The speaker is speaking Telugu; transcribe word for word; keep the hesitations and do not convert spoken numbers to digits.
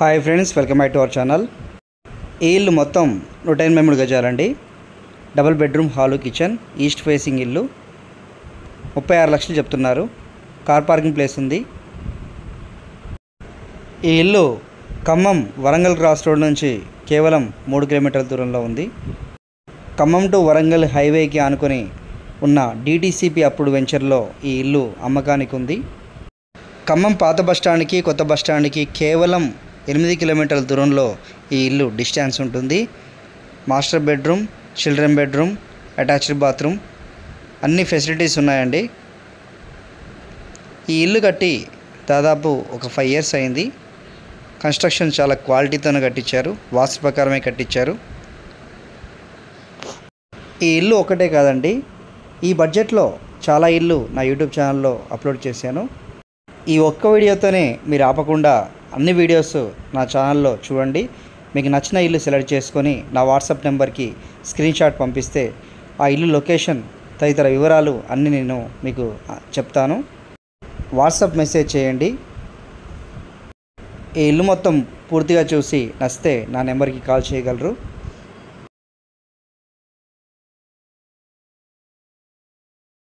Hi friends, welcome back to our channel. ఈ ఇల్లు మొత్తం నూట ఎనభై మూడు గజాలండి. Double bedroom, hall, kitchen, east facing ఇల్లు. ముప్పై ఆరు లక్షలు చెప్తున్నారు. కార్ పార్కింగ్ ప్లేస్ ఉంది. ఈ ఇల్లు ఖమ్మం వరంగల్ క్రాస్ రోడ్ నుంచి కేవలం మూడు కిలోమీటర్ల దూరంలో ఉంది. ఖమ్మం టు వరంగల్ హైవేకి ఆనుకొని ఉన్న డిటిసిపి అప్పుడు వెంచర్లో ఈ ఇల్లు అమ్మకానికి ఉంది. ఖమ్మం పాత బస్టాండ్కి కొత్త బస్టాండ్కి కేవలం ఎనిమిది కిలోమీటర్ల దూరంలో ఈ ఇల్లు డిస్టెన్స్ ఉంటుంది. Master bedroom, children bedroom, attached bathroom అన్ని ఫెసిలిటీస్ ఉన్నాయండి. ఈ ఇల్లు కట్టి దాదాపు ఒక ఫైవ్ ఇయర్స్ అయింది. కన్స్ట్రక్షన్ చాలా క్వాలిటీతోనే కట్టించారు, వాస్తు ప్రకారమే కట్టించారు. ఈ ఇల్లు ఒకటే కాదండి, ఈ బడ్జెట్లో చాలా ఇల్లు నా యూట్యూబ్ ఛానల్లో అప్లోడ్ చేశాను. ఈ ఒక్క వీడియోతోనే మీరు ఆపకుండా అన్ని వీడియోస్ నా ఛానల్లో చూడండి. మీకు నచ్చిన ఇల్లు సెలెక్ట్ చేసుకొని నా వాట్సాప్ నెంబర్కి స్క్రీన్ షాట్ పంపిస్తే ఆ ఇల్లు లొకేషన్ తదితర వివరాలు అన్నీ నేను మీకు చెప్తాను. వాట్సాప్ మెసేజ్ చేయండి. ఈ ఇల్లు మొత్తం పూర్తిగా చూసి నచ్చితే నా నెంబర్కి కాల్ చేయగలరు.